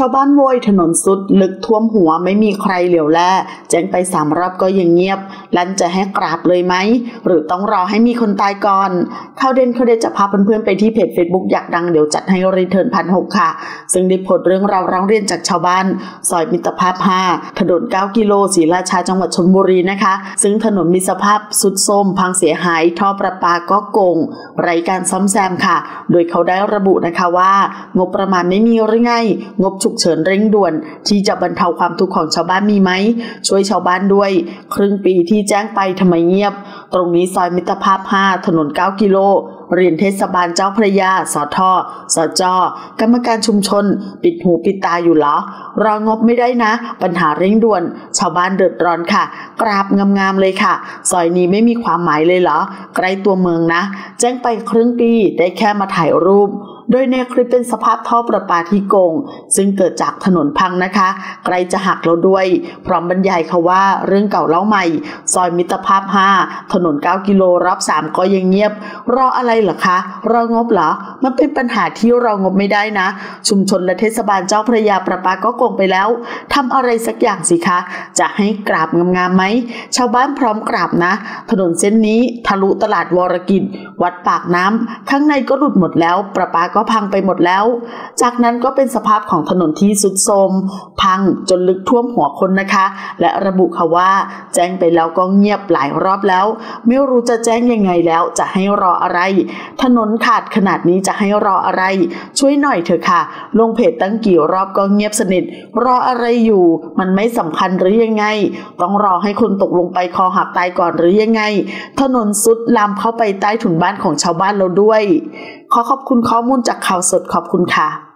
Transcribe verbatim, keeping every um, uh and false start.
ชาวบ้านโวยถนนสุดลึกท่วมหัวไม่มีใครเหลียวแลแจ้งไปสามรอบก็ยังเงียบลั่นจะให้กราบเลยไหมหรือต้องรอให้มีคนตายก่อนข่าวเด่นเขาได้จะพาเพื่อนๆไปที่เพจ Facebook อยากดังเดี๋ยวจัดให้รีเทิร์นพันหกค่ะซึ่งได้โพสต์เรื่องราวร้องเรียนจากชาวบ้านซอยมิตรภาพห้าถนนเก้ากิโลศรีราชาจังหวัดชลบุรีนะคะซึ่งถนนมีสภาพสุดโทรมพังเสียหายท่อประปาก็โกงไร้การซ่อมแซมค่ะโดยเขาได้ระบุนะคะว่างบประมาณไม่มีหรือไงงบฉุกเฉินเร่งด่วนที่จะบรรเทาความทุกข์ของชาวบ้านมีไหมช่วยชาวบ้านด้วยครึ่งปีที่แจ้งไปทำไมเงียบตรงนี้ซอยมิตรภาพห้าถนนเก้ากิโลเรียนเทศบาลเจ้าพระยาสทสจกรรมการชุมชนปิดหูปิดตาอยู่เหรอรองบไม่ได้นะปัญหาเร่งด่วนชาวบ้านเดือดร้อนค่ะกราบงามๆเลยค่ะซอยนี้ไม่มีความหมายเลยเหรอใกล้ตัวเมืองนะแจ้งไปครึ่งปีได้แค่มาถ่ายรูปโดยในคลิปเป็นสภาพท่อประปาที่โกงซึ่งเกิดจากถนนพังนะคะใกล้จะหักแล้วด้วยพร้อมบรรยายค่ะว่าเรื่องเก่าเล่าใหม่ซอยมิตรภาพห้าถนนเก้ากิโลรอบสามก็ยังเงียบรออะไรเหรอคะรองบเหรอมันเป็นปัญหาที่รองบไม่ได้นะชุมชนและเทศบาลเจ้าพระยาประปาก็โกงไปแล้วทำอะไรสักอย่างสิคะจะให้กราบงามๆไหมชาวบ้านพร้อมกราบนะถนนเส้นนี้ทะลุตลาดวรกิจวัดปากน้ำข้างในก็หลุดหมดแล้วประปาก็พังไปหมดแล้วจากนั้นก็เป็นสภาพของถนนที่สุดโทรมพังจนลึกท่วมหัวคนนะคะและระบุค่ะว่าแจ้งไปแล้วก็เงียบหลายรอบแล้วไม่รู้จะแจ้งยังไงแล้วจะให้รออะไรถนนขาดขนาดนี้จะให้รออะไรช่วยหน่อยเถอะค่ะลงเพจตั้งกี่รอบก็เงียบสนิทรออะไรอยู่มันไม่สำคัญหรือยังไงต้องรอให้คนตกลงไปคอหักตายก่อนหรือยังไงถนนสุดลามเข้าไปใต้ถุนบ้านของชาวบ้านเราด้วยขอขอบคุณข้อมูลจากข่าวสดขอบคุณค่ะ